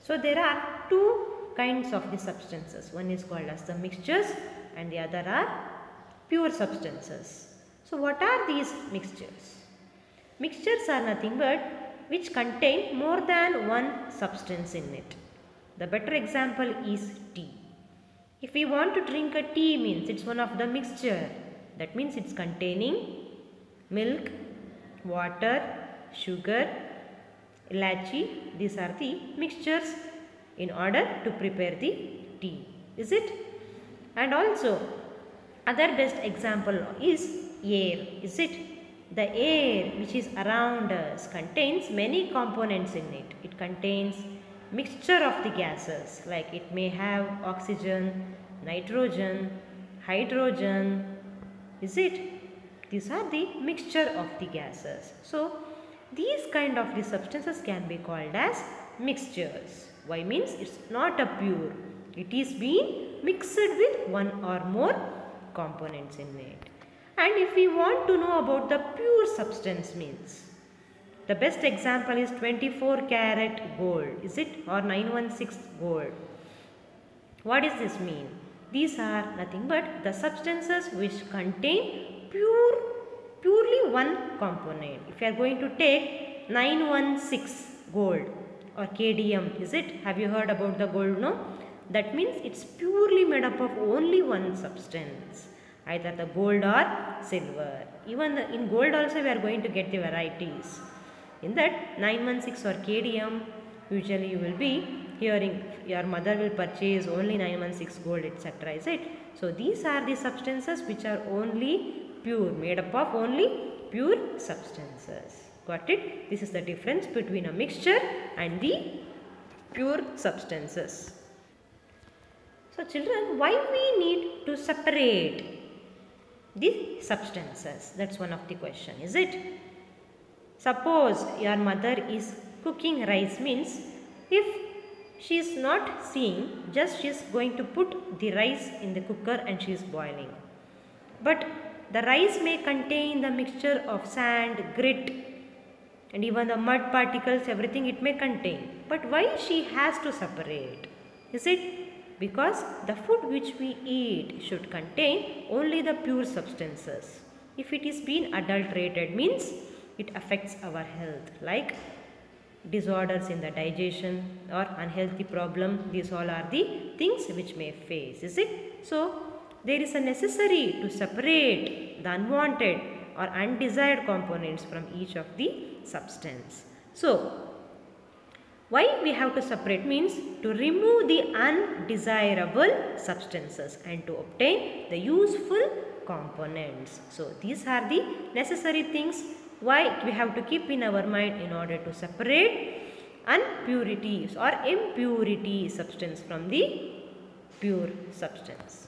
So there are two kinds of the substances. One is called as the mixtures and the other are pure substances. So what are these mixtures? Mixtures are nothing but which contain more than one substance in it. The better example is tea. If we want to drink a tea, means it's one of the mixture. That means it's containing milk, water, sugar, ilachi. These are the mixtures in order to prepare the tea. Is it? And also other best example is air. Is it? The air which is around us contains many components in it. It contains mixture of the gases, like it may have oxygen, nitrogen, hydrogen. Is it? These are the mixture of the gases. So these kind of the substances can be called as mixtures. Why? Means it's not a pure. It is being mixed with one or more components in it. And if we want to know about the pure substance, means the best example is 24 karat gold. Is it? Or 916 gold. What does this mean? These are nothing but the substances which contain purely one component. If you are going to take 916 gold or KDM, is it? Have you heard about the gold? No? That means it's purely made up of only one substance, either the gold or silver. Even in gold also we are going to get the varieties. In that 916 or KDM, usually you will be hearing your mother will purchase only 916 gold, etc. Is it? So these are the substances which are only pure, made up of only pure substances. Got it? This is the difference between a mixture and the pure substances. So children, why we need to separate the substances? That's one of the question, is it? Suppose your mother is cooking rice, means if she is not seeing, just she is going to put the rice in the cooker and she is boiling. But the rice may contain the mixture of sand, grit and even the mud particles, everything it may contain. But why she has to separate? Is it? Because the food which we eat should contain only the pure substances. If it is being adulterated, means it affects our health, like disorders in the digestion or unhealthy problem. These all are the things which may face. Is it? So there is a necessary to separate the unwanted or undesired components from each of the substance. So why we have to separate? Means to remove the undesirable substances and to obtain the useful components. So these are the necessary things why we have to keep in our mind in order to separate impurities or impurity substance from the pure substance.